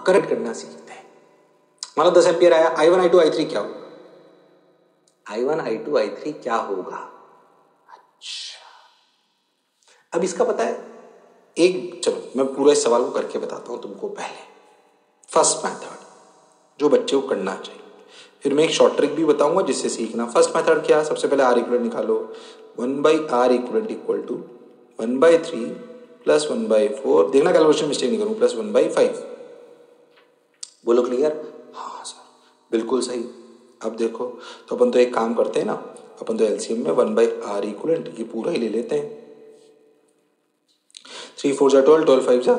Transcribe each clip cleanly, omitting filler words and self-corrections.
Current करना सीखते हैं। मतलब 10 एम्पियर आया, I1 I2 I3 क्या होगा? I1 I2 I3 क्या होगा? अच्छा, अब इसका पता है एक, चलो मैं पूरा इस सवाल को करके बताता हूं तुमको। पहले फर्स्ट मेथड जो बच्चे को करना चाहिए, फिर मैं एक शॉर्ट ट्रिक भी बताऊंगा जिससे सीखना। फर्स्ट मेथड क्या? सबसे पहले आर इक्वलेंट निकालो। 1/r equivalent equal to 1/3 plus 1/4, देखना कैलकुलेशन मिस्टेक नहीं करूं, प्लस 1/5। बोलो क्लियर? हाँ सर, बिल्कुल सही। अब देखो, तो अपन तो एक काम करते हैं ना, अपन तो एलसीएम में 1/r इक्वलेंट ये पूरा ही ले लेते हैं। 3 4 जा 12, 12 5 जा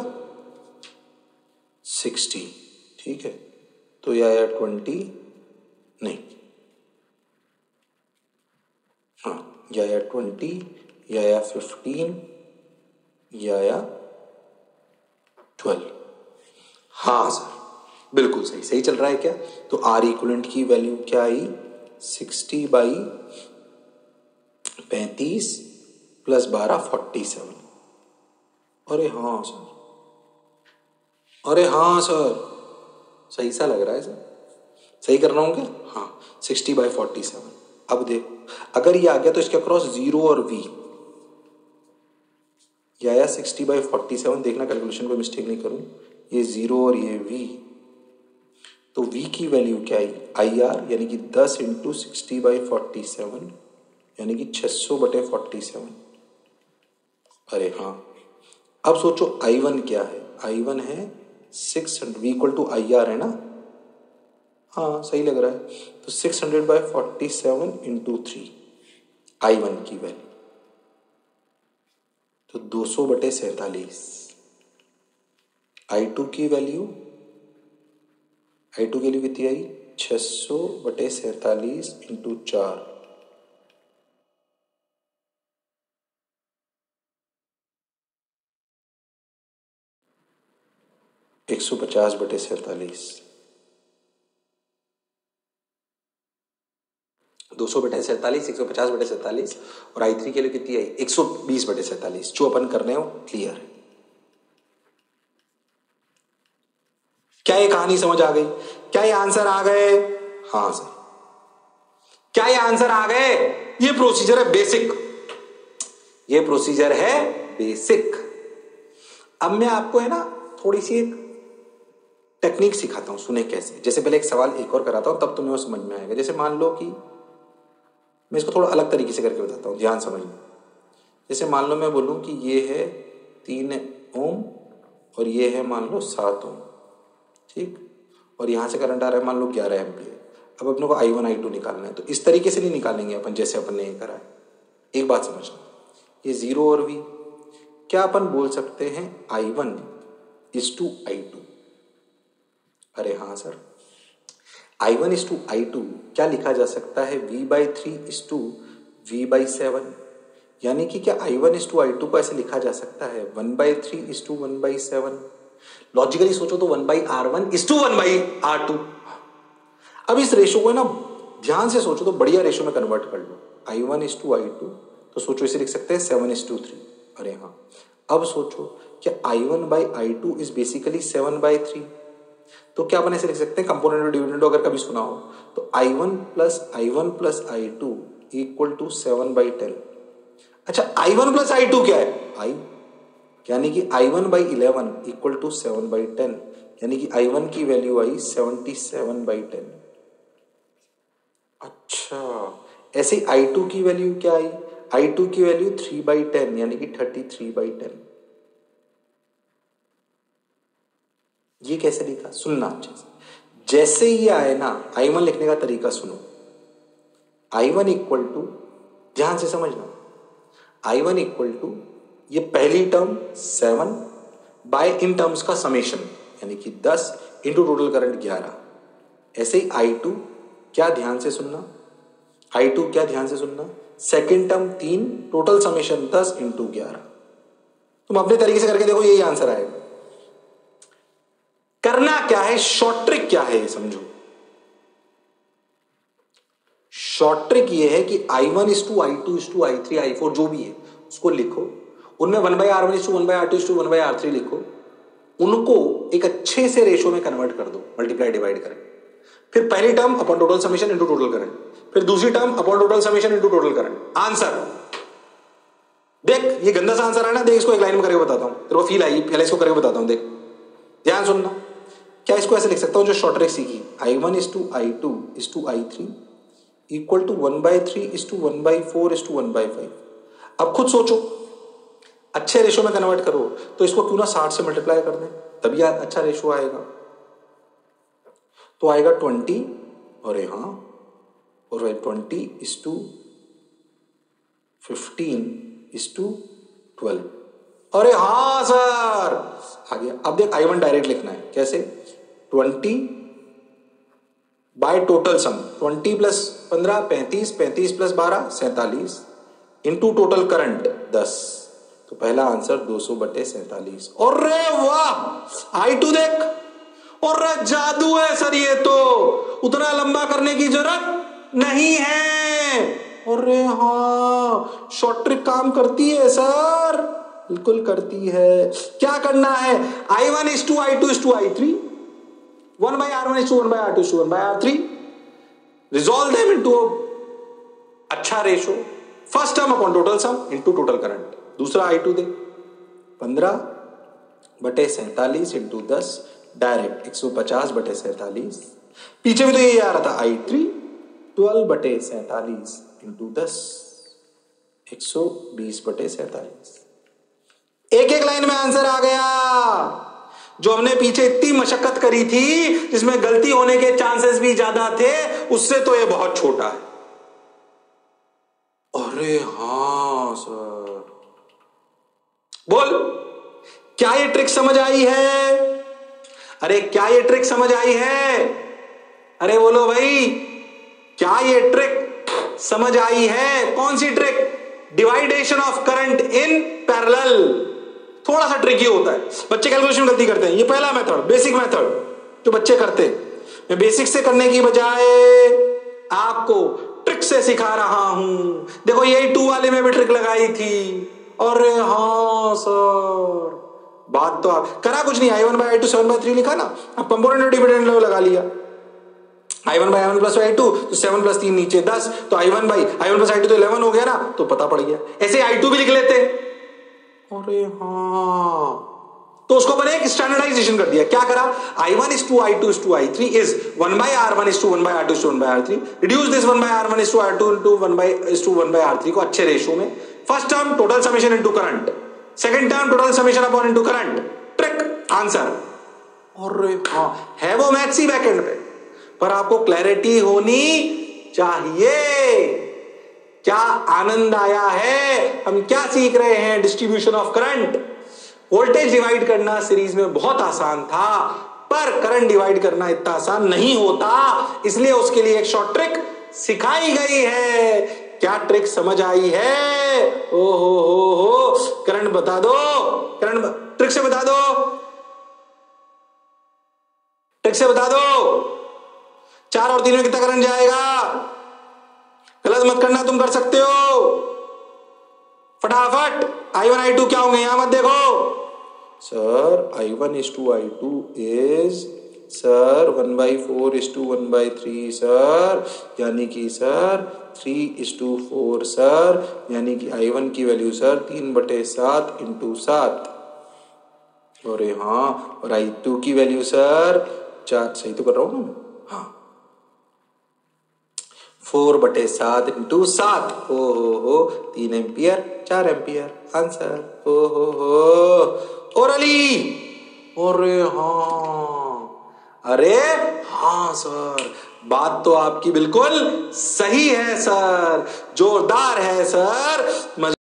60, ठीक है। तो या 20 नहीं, हाँ, या 20 या 15 या 12। हाँ सर, बिल्कुल सही, सही चल रहा है क्या? तो आर इक्वलेंट की वैल्यू क्या आई? 60/35 प्लस 12 47। अरे हाँ सर, अरे हाँ सर, सही सा लग रहा है सर, सही कर रहा हूँ क्या? हाँ, 60/47। अब देखो, अगर ये आ गया तो इसके अक्रॉस 0 और v, या 60/47, देखना कैलकुलेशन को मिस्टेक नहीं करूँ, ये 0 और ये v, तो v की वैल्यू क्या आई? IR यानी कि 10 इंटू 60/47 यानी कि 600/47। अरे हाँ, अब सोचो I1 क्या है? I1 है 600, v इक्वल टू IR है ना? हाँ सही लग रहा है। तो 600/47 इंटू 3 I1 की वैल्यू, तो 200/47। I2 की वैल्यू, I2 की वैल्यू कितनी आई? 600/47 इंटू 4, एक 150/47। 200/47, 150/47, और I3 के लिए कितनी आई? 120/47। जो अपन कर रहे हो क्लियर है क्या? ये कहानी समझ आ गई क्या? ये आंसर आ गए? हाँ सर, क्या ये आंसर आ गए? ये प्रोसीजर है बेसिक, ये प्रोसीजर है बेसिक। अब मैं आपको है ना थोड़ी सी एक टेक्निक सिखाता हूं, सुने कैसे। जैसे पहले एक सवाल एक और कराता हूं, तब तुम्हें वो समझ में आएगा। जैसे मान लो कि मैं इसको थोड़ा अलग तरीके से करके बताता हूँ, ध्यान समझना। जैसे मान लो मैं बोलूँ कि ये है 3 ओम और ये है मान लो 7 ओम, ठीक, और यहाँ से करंट आ रहा है मान लो 11 एम्पियर। अब अपने को I1 I2 निकालना है, तो इस तरीके से नहीं निकालेंगे अपन जैसे अपन ने ये करा है। एक बात समझना, ये 0 और v, क्या अपन बोल सकते हैं I1 इज टू I2? अरे हाँ sir, I1 is to I2 क्या लिखा जा सकता है? V/3 is to V/7। यानी कि क्या I1 इज टू I2 को ऐसे लिखा जा सकता है 1/3 इज टू 1/7? लॉजिकली सोचो तो 1/R1 इज टू 1/R2। अब इस रेशो को ना ध्यान से सोचो तो बढ़िया रेशो में कन्वर्ट कर लो। I1 इज टू I2, तो सोचो इसे लिख सकते हैं 7:3। अरे हाँ, अब सोचो क्या I1/I2 इज बेसिकली 7/3, तो क्या अपन ऐसे लिख सकते हैं कंपोनेंट और डिविडेंड अगर कभी सुना हो तो I1 plus I2 equal to 7/10। अच्छा, I1 प्लस I2 क्या है? I, यानी कि I1/11 इक्वल टू 7/10, यानी कि I1 की वैल्यू आई 77/10। अच्छा, ऐसे I2 की वैल्यू क्या आई? I2 की वैल्यू 3/10 यानी कि 33/10। ये कैसे लिखा? सुनना अच्छे से। जैसे ये आए ना, I1 लिखने का तरीका सुनो। I1 इक्वल टू, ध्यान से समझना, I1 इक्वल टू ये पहली टर्म 7 बाय इन टर्म्स का समेशन यानी कि 10 इंटू टोटल करंट 11। ऐसे ही I2 क्या, ध्यान से सुनना, I2 क्या, ध्यान से सुनना, second term 3, total summation 10 into 11। तुम अपने तरीके से करके देखो, यही आंसर आएगा। करना क्या है, शॉर्ट ट्रिक क्या है ये समझो। शॉर्ट ट्रिक ये है कि I1 is to I2 is to I3 I4 जो भी है उसको लिखो, उनमें 1/R1 is to 1/R2 is to 1/R3 लिखो, उनको एक अच्छे से रेशो में कन्वर्ट कर दो, मल्टीप्लाई डिवाइड करें। फिर पहली term upon total summation into total current, फिर दूसरी term upon total summation into total current. Answer देख, ये गंदा सा आंसर है ना, देख इसको एक लाइन में करके बताता हूं, तेरे को फील आई, पहले इसको करके बताता हूं, देख ध्यान सुनना। क्या इसको ऐसे लिख सकता हूं जो शॉर्ट ट्रिक सीखी, I1 is to I2 is to I3 equal to 1/3 is to 1/4 is to 1/5। अब खुद सोचो, अच्छे रेशो में कन्वर्ट करो तो इसको क्यों ना 60 से मल्टीप्लाई कर दें, तभी अच्छा रेशो आएगा। तो आएगा 20, और हाँ, और 20 is to 15 is to 12। अरे हाँ सर, आ गया। अब देख I1 डायरेक्ट लिखना है, कैसे, 20 by total sum, 20 plus 15 35, 35 plus 12 47, into total current 10। तो पहला आंसर 200/47। अरे वाह, I2 देख, और जादू है सर ये तो, उतना लंबा करने की जरूरत नहीं है। अरे हाँ, शॉर्ट ट्रिक काम करती है सर, बिल्कुल करती है। क्या करना है, I1 is to I2 is to I3, 1/R1 is to 1/R2 is to 1/R3, resolve them into अच्छा ratio. First term upon total sum into total current. दूसरा I2 दे 15/47 इंटू 10, डायरेक्ट 150/47। पीछे भी तो यही आ रहा था, I3 12/47 इंटू 10, 120/47। एक एक लाइन में आंसर आ गया। जो हमने पीछे इतनी मशक्कत करी थी, जिसमें गलती होने के चांसेस भी ज्यादा थे, उससे तो ये बहुत छोटा है। अरे हाँ सर, बोल, क्या ये ट्रिक समझ आई है? अरे क्या ये ट्रिक समझ आई है? अरे बोलो भाई, क्या ये ट्रिक समझ आई है? कौन सी trick? Division of current in parallel. थोड़ा सा ट्रिकी होता है, बच्चे कैलकुलेशन गलती करते हैं। ये पहला मेथड, बेसिक मेथड जो बच्चे करते हैं, मैं बेसिक से करने की बजाय आपको ट्रिक से सिखा रहा हूं। देखो यही 2 वाले में भी ट्रिक लगाई थी। अरे हाँ सर, बात तो आप करा कुछ नहीं, I1/I2 7/3 लिखा ना, अब कंपोनेंट और डिविडेंड लगा लिया। I1/I1 प्लस I2 तो 7 प्लस 3 नीचे 10, तो I1 प्लस I2 तो 11 हो गया ना, तो पता पड़ गया। ऐसे I2 भी लिख लेते। अरे हाँ, तो उसको मैंने एक स्टैंडर्डाइजेशन कर दिया। क्या करा, I1 is to I2 is to I3 is 1/R1 is to 1/R2 is to 1/R3। Reduce this 1/R1 is to R2 is to 1/R3 को अच्छे रेशो में। First term total summation into current, second term total summation upon into current, trick answer. अरे हाँ, है वो maths ही backend पे, पर आपको क्लैरिटी होनी चाहिए। क्या आनंद आया है? हम क्या सीख रहे हैं? Distribution of current. Voltage divide करना सीरीज में बहुत आसान था, पर करंट डिवाइड करना इतना आसान नहीं होता, इसलिए उसके लिए एक शॉर्ट ट्रिक सिखाई गई है। क्या ट्रिक समझ आई है? ओ हो, करंट बता दो, करंट ट्रिक से बता दो, ट्रिक से बता दो। 4 और 3 में कितना करंट जाएगा? गलत मत करना, तुम कर सकते हो। फटाफट I1 I2 क्या होंगे, यहां मत देखो sir. I1 is to I2 is sir 1/4 is to 1/3 sir, यानी कि सर 3 is to 4 सर, यानी कि I1 की वैल्यू सर 3/7 इंटू 7। अरे हाँ, और I2 की वैल्यू सर 4, सही तो कर रहा हूं ना मैं? हाँ, 4/7 इंटू 7। ओ हो, 3 एम्पियर 4 एम्पियर आंसर। ओ हो, ओरली। अरे हाँ सर, बात तो आपकी बिल्कुल सही है सर, जोरदार है सर।